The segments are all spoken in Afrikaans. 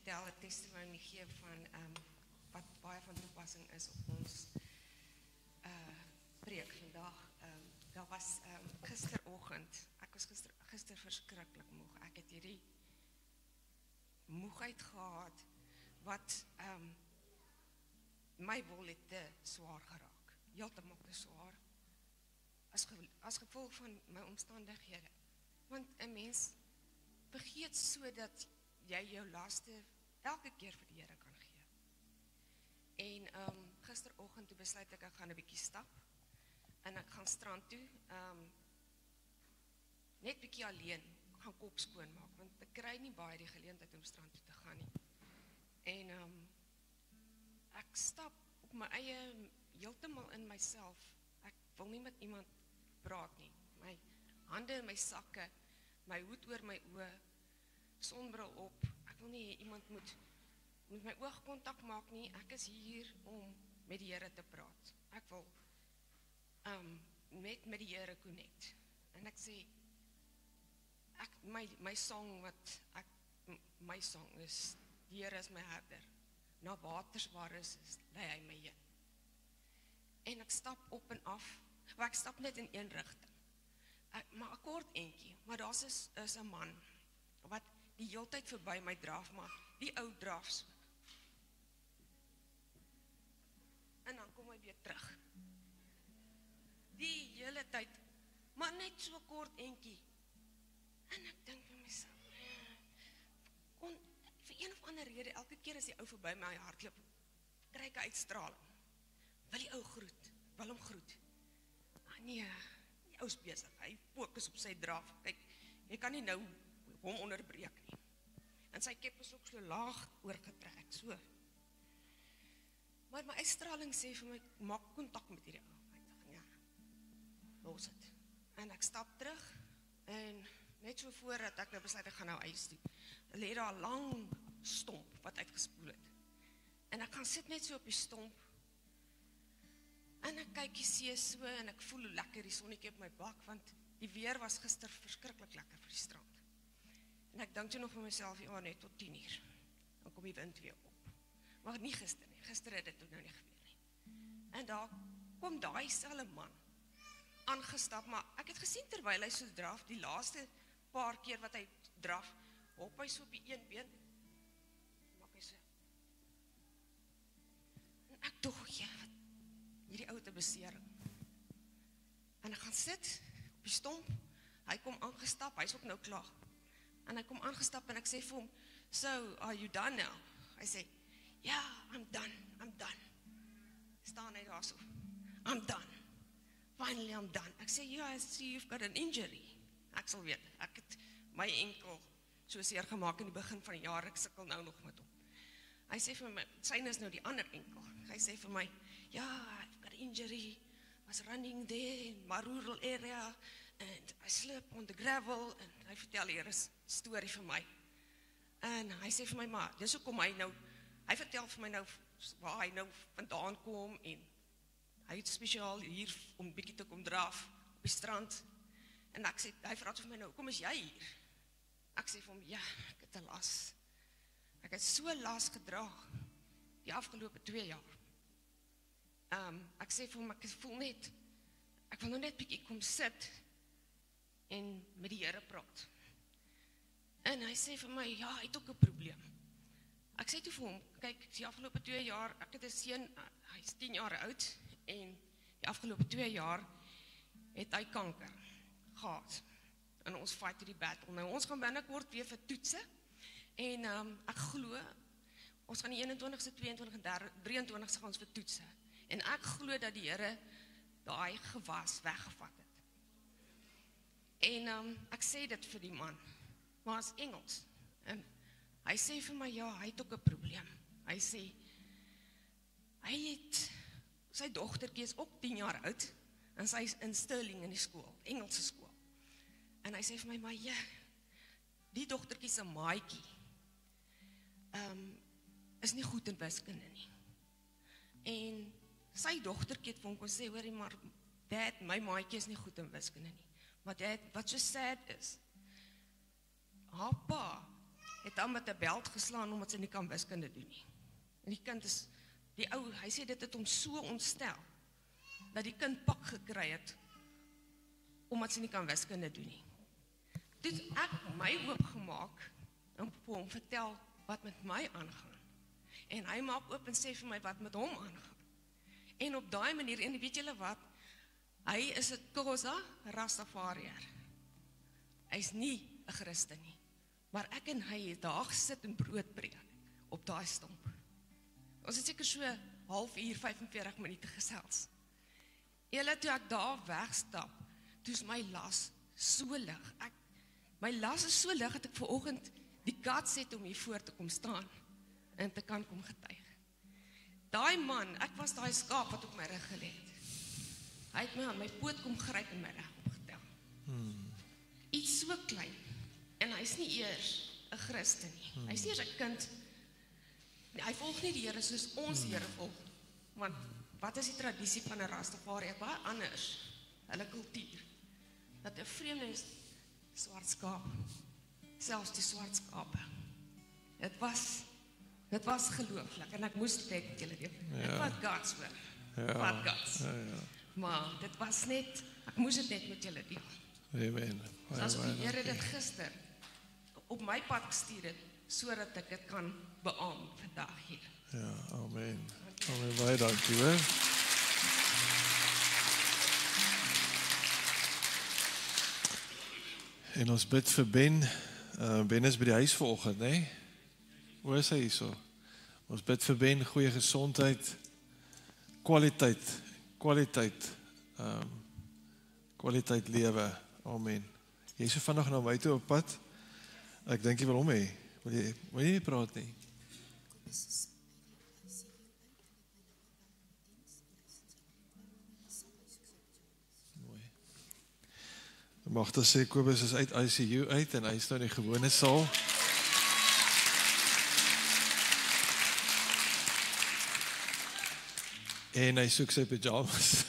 vertel 'n testimonie gee van wat baie van toepassing is op ons preek vandag. Daar was gisteroggend, ek was gister verskriklik moeg. Ek het hierdie moegheid gehad wat my wol het te swaar geraak. Heeltemal te swaar. As gevolg van my omstandighede. Want 'n mens vergeet so dat jy jou laste elke keer vir die Here kan gee. En gisteroggend toe besluit ek gaan 'n bietjie stap en ek gaan strand toe, net bietjie alleen, gaan kop skoon maak, want ek kry nie baie die geleentheid om strand toe te gaan nie. En ek stap op my eie, heeltemal in myself. Ek wil nie met iemand praat nie. My hande in my sakke, my hoed oor my oë, sonbril op. Ek wil nie iemand moet my oogkontak maak nie. Ek is hier om met die Here te praat. Ek wil met die Here connect. En ek sê, my song my song is, die Here is my herder. Na waters waar is, lei hy my heen. En ek stap op en af, maar ek stap net in een rigting. Maar 'n kort entjie, maar daar is 'n man, wat die heeltyd verby my draf, maar die ou draf so. En dan kom hy weer terug. Die hele tyd, maar net so kort entjie. En ek dink vir myself, vir een of ander rede, elke keer as die ou verby my hardloop, kry ek 'n uitstraling. Wil die ou groet, wil hom groet. Nee, die ou is besig, hy fokus op sy draf. Kyk, jy kan nie nou hom onderbreek nie. En sy kep is ook so laag oorgetrek, so. Maar my uitstraling sê vir my, maak kontak met hierdie ou. Ek dink, ja, los het. En ek stap terug, en net so voordat ek nou besluit, ek gaan nou huis toe, lê daar 'n lang stomp wat uitgespoel het. En ek gaan sit net so op die stomp, en ek kyk die see so, en ek voel hoe lekker die sonnetjie op my bak, want die weer was gister verskriklik lekker vir die strand. En ek dink toe nog vir myself, ja, net tot 10:00, dan kom die wind weer op. Maar nie gister nie, gister het dit nou nie gebeur nie. En daar kom daai selfe man, aangestap, maar ek het gesien terwyl hy so draf, die laaste paar keer wat hy draf, hop hy so op die een been, maak hy so. En ek dog, ja, hierdie ou te besering. En ek gaan sit op die stomp, hy kom aangestap, hy is ook nou klaar. En hy kom aangestap en ek sê vir hom, so, are you done now? Hy sê, yeah, I'm done. Staan hy daar so, I'm done. Finally, I'm done. Ek sê, yeah, I see you've got an injury. Ek sal weet, ek het my enkel so seer gemaak in die begin van die jaar, ek sukkel nou nog met hom. Hy sê vir my, syne is nou die ander enkel. Hy sê vir my, yeah, I've got an injury, was running there in my rural area, and I slipped on the gravel, en hy vertel hier 'n storie vir my. En hy sê vir my, maar, dis hoekom hy vertel vir my nou, waar hy nou vandaan kom, en hy het spesiaal hier om bietjie te kom draf op die strand. En ek sê, hy vra vir my nou, kom is jy hier? Ek sê vir hom, ja, ek het 'n las. Ek het so las gedra die afgelope 2 jaar. Ek sê vir hom, ek voel net, ek wil nou net bietjie kom sit en met die Here praat. En hy sê vir my, ja, hy het ook 'n probleem. Ek sê toe vir hom, kyk, die afgelope 2 jaar, ek het 'n seun, hy is 10 jaar oud, en die afgelope 2 jaar het hy kanker gehad. En ons fight die battle. Nou, ons gaan binnekort weer vir toetse, en ek glo, ons gaan die 21ste, 22 en 23ste gaan ons vir toetse. En ek glo dat die Here daai gewas weggevat het. En ek sê dit vir die man, maar as Engels. En hy sê vir my, ja, hy het ook 'n probleem. Hy sê, sy dogtertjie is ook 10 jaar oud, en sy is in Stirling in die skool, Engelse skool. En hy sê vir my, maar ja, die dogtertjie se maatjie, is nie goed in wiskunde nie. En sy dogtertjie het vir hom kon sê, hoorie, maar dad, my maatjie is nie goed in wiskunde nie. Maar dad, wat so sad is, haar pa het hom met 'n beld geslaan omdat sy nie kan wiskunde doen nie. En die kind is, hy sê dit het hom so ontstel, dat die kind pak gekry het, omdat sy nie kan wiskunde doen nie. Toe het ek my oopgemaak, en vir hom vertel wat met my aangaan. En hy maak oop en sê vir my wat met hom aangaan. En op daai manier, en weet julle wat, hy is 'n Xhosa Rastafariër. Hy is nie 'n Christen nie. Maar ek en hy het daar gesit en brood breek, op daai stomp. Ons het seker so 0,5 uur, 45 minute gesels. Julle, toe ek daar wegstap, toe is my las so lig. My las is so lig, dat ek vanoggend die guts het om hier voor te kom staan, en te kan kom getuig. Daai man, ek was daai skaap wat op my rug gelê het. Hy het my aan my poot kom gryp en my reg opgetel. Iets so klein, en hy is nie eers 'n Christen nie. Hy is nie eers 'n kind. Hy volg nie die Here soos ons Here volg. Want wat is die tradisie van 'n Rastafari? Baie anders, hulle kultuur. Dat 'n vreemde is swart skaap, selfs die swart skape. Dit was gelooflik, en ek moes dit met julle deel. Ek vat guts hoor, vat guts. Maar dit was net, ek moes dit net met julle deel. Amen. So as die Here dit gister op my pad gestuur het, sodat ek dit kan beamoen vandag hier. Ja, amen. Amen, baie dankie hoor. En ons bid vir Ben. Ben is by die huis vanoggend, né? Hoe is hy hierso? Ons bid vir Ben, goeie gesondheid, kwaliteit lewe. Amen. Jy is so vinnig na my toe op pad. Ek dink jy wil hom hê. Wil jy nie praat nie? Mooi. Magda sê Kobus is uit ICU uit en hy is nou in die gewone saal. En hy soek sy pyjamas.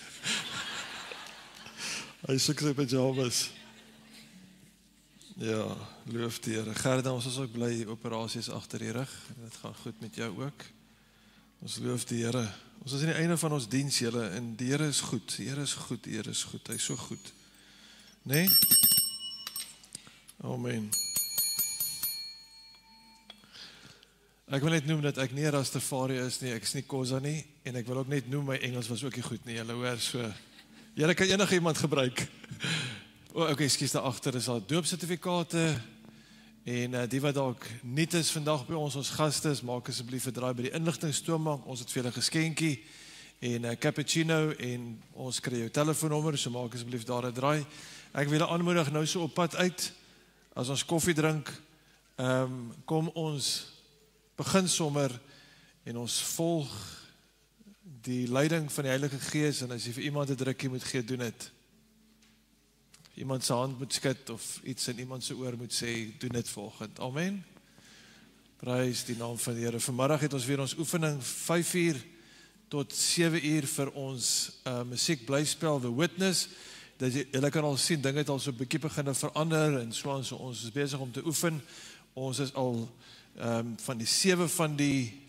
Ja, loof die Here. Gerda, ons is ook bly operasies agter die rug. Dit gaan goed met jou ook. Ons loof die Here. Ons is aan die einde van ons diens, julle, en die Here is goed. Die Here is goed, die Here is goed. Hy is so goed. Nee? Amen. Ek wil net noem dat ek nie Rastafari is nie, ek is nie Xhosa nie, en ek wil ook net noem my Engels was ook nie goed nie. Julle hoor so. Julle kan enige iemand gebruik. Okay, ekskuus, daar agter is al doopsertifikate, en die wat dalk niet is vandag by ons gaste is, maak asseblief 'n draai by die inligtingstoonbank, ons het vir julle geskenkie, en cappuccino, en ons kry jou telefoonnommer, so maak asseblief daar 'n draai. Ek wil julle aanmoedig nou so op pad uit, as ons koffie drink, kom ons begin sommer, en ons volg die leiding van die Heilige Gees, en as jy vir iemand 'n drukkie moet gee, doen dit. Iemand se hand moet skud of iets in iemand se oor moet sê, doen dit volgend. Amen. Prys die naam van die Here. Vanmiddag het ons weer ons oefening 5 uur tot 7 uur vir ons musiek blyspel The Witness. Dat julle kan al sien, dinge het al so 'n bietjie begin verander en so aan, so ons is besig om te oefen. Ons is al van die 7 van die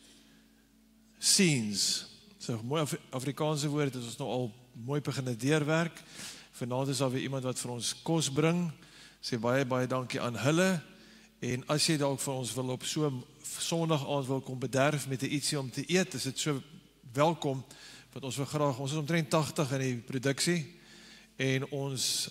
scenes. So mooi Afrikaanse woord, het ons nou al mooi begin deurwerk. Vanaand is daar weer iemand wat vir ons kos bring. Sê baie dankie aan hulle. En as jy dalk vir ons wil op so Sondag aand wil kom bederf met 'n ietsie om te eet, is dit so welkom, want ons wil graag, ons is omtrent 80 in die produksie, en ons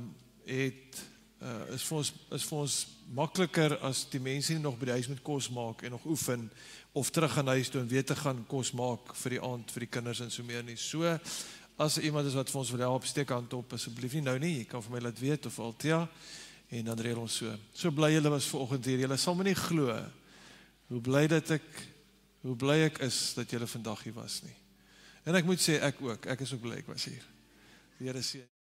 is vir ons makliker as die mense nie nog by die huis moet kos maak en nog oefen, of terug gaan huis toe en weer te gaan kos maak vir die aand, vir die kinders en so meer nie. So, as iemand is wat vir ons wil help, steek hand op, asseblief nie nou nie, jy kan vir my laat weet, of Althea, en dan reël ons so. So bly julle was vanoggend hier, julle sal my nie glo, hoe bly ek is, dat julle vandag hier was nie. En ek moet sê, ek is ook bly ek was hier. Die Here seën.